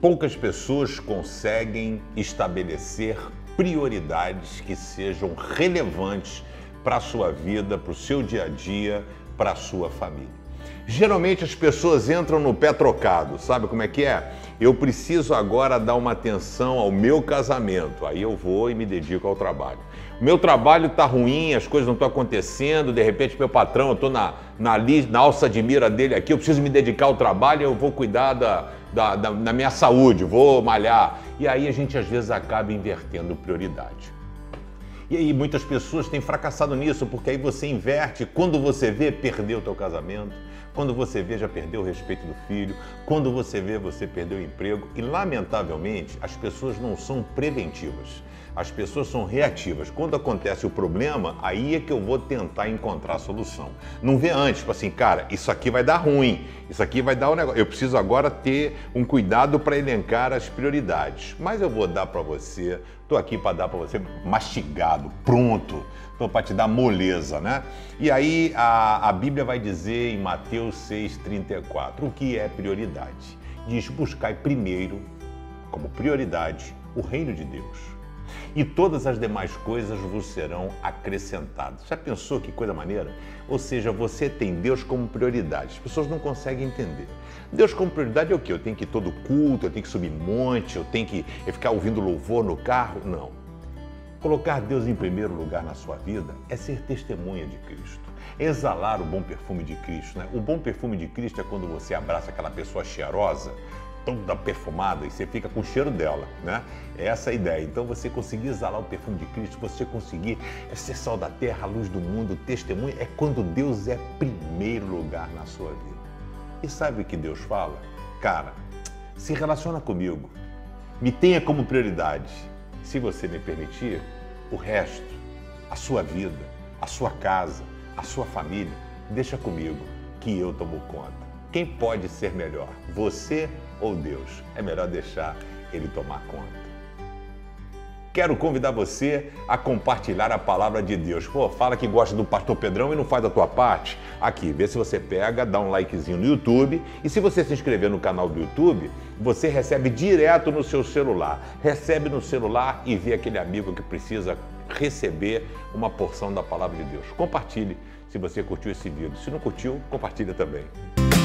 Poucas pessoas conseguem estabelecer prioridades que sejam relevantes para a sua vida, para o seu dia a dia, para a sua família. Geralmente as pessoas entram no pé trocado, sabe como é que é? Eu preciso agora dar uma atenção ao meu casamento, aí eu vou e me dedico ao trabalho. Meu trabalho está ruim, as coisas não estão acontecendo, de repente meu patrão, eu estou na alça de mira dele aqui, eu preciso me dedicar ao trabalho, eu vou cuidar da minha saúde, vou malhar. E aí a gente às vezes acaba invertendo prioridade. E aí muitas pessoas têm fracassado nisso, porque aí você inverte, quando você vê, perdeu o teu casamento, quando você vê, já perdeu o respeito do filho, quando você vê, você perdeu o emprego. E lamentavelmente, as pessoas não são preventivas, as pessoas são reativas. Quando acontece o problema, aí é que eu vou tentar encontrar a solução. Não vê antes, tipo assim, cara, isso aqui vai dar ruim, isso aqui vai dar um negócio. Eu preciso agora ter um cuidado para elencar as prioridades. Mas eu vou dar para você, estou aqui para dar para você mastigado, pronto. Estou para te dar moleza, né? E aí a Bíblia vai dizer em Mateus 6,34, o que é prioridade? Diz, buscai primeiro, como prioridade, o reino de Deus. E todas as demais coisas vos serão acrescentadas. Já pensou que coisa maneira? Ou seja, você tem Deus como prioridade. As pessoas não conseguem entender. Deus como prioridade é o quê? Eu tenho que ir todo culto, eu tenho que subir monte, eu tenho que ficar ouvindo louvor no carro? Não. Colocar Deus em primeiro lugar na sua vida é ser testemunha de Cristo. Exalar o bom perfume de Cristo, né? O bom perfume de Cristo é quando você abraça aquela pessoa cheirosa, toda perfumada, e você fica com o cheiro dela, né? É essa a ideia. Então você conseguir exalar o perfume de Cristo, você conseguir ser sal da terra, a luz do mundo, testemunha, é quando Deus é primeiro lugar na sua vida. E sabe o que Deus fala? Cara, se relaciona comigo, me tenha como prioridade. Se você me permitir, o resto, a sua vida, a sua casa, a sua família, deixa comigo, que eu tomo conta. Quem pode ser melhor, você ou Deus? É melhor deixar Ele tomar conta. Quero convidar você a compartilhar a palavra de Deus. Pô, fala que gosta do pastor Pedrão e não faz a tua parte. Aqui, vê se você pega, dá um likezinho no YouTube. E se você se inscrever no canal do YouTube, você recebe direto no seu celular. Recebe no celular e vê aquele amigo que precisa receber uma porção da palavra de Deus. Compartilhe se você curtiu esse vídeo. Se não curtiu, compartilha também.